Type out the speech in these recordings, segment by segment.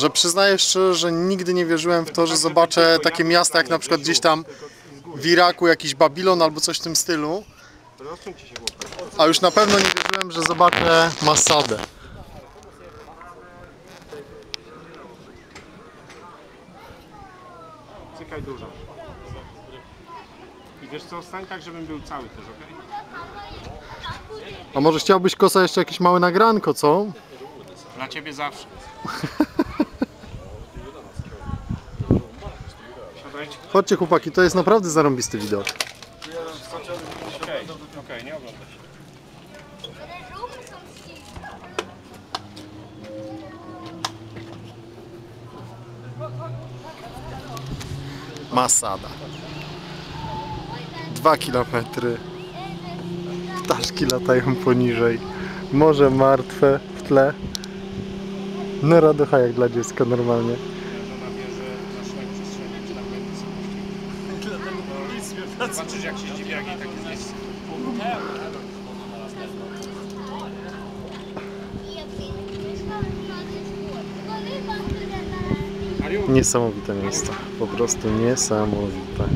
że przyznaję szczerze, że nigdy nie wierzyłem w to, że zobaczę takie miasta jak na przykład gdzieś tam w Iraku, jakiś Babilon albo coś w tym stylu. A już na pewno nie wierzyłem, że zobaczę Massadę. Cykaj dużo. I wiesz co, stań tak, żebym był cały też, ok? A może chciałbyś, Kosa, jeszcze jakieś małe nagranko, co? Dla ciebie zawsze. Siadajcie. Chodźcie, chłopaki, to jest naprawdę zarąbisty widok. Okej, nie oglądaj się. Masada. 2 kilometry. Ptaszki latają poniżej. Morze martwe w tle. No radocha jak dla dziecka normalnie. Żona wie, że na szlak przestrzeni czy na będzie zobaczysz jak się zdziwi, jak jej takie zdjęcie. Niesamowite miejsce. Po prostu niesamowite.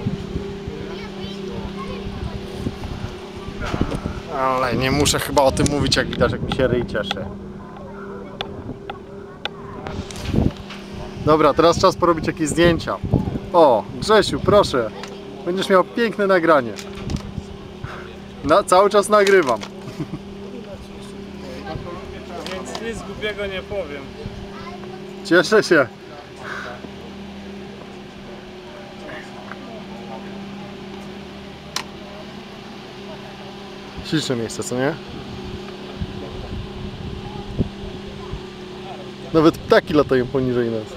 Ale nie muszę chyba o tym mówić, jak widać, jak mi się ryj cieszy. Dobra, teraz czas porobić jakieś zdjęcia. O, Grzesiu, proszę. Będziesz miał piękne nagranie. Cały czas nagrywam. Więc nic głupiego nie powiem. Cieszę się. Śliczne miejsce, co nie? Nawet ptaki latają poniżej nas.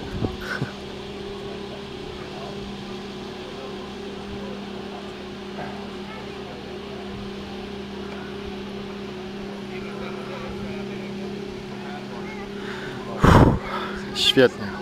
Świetnie.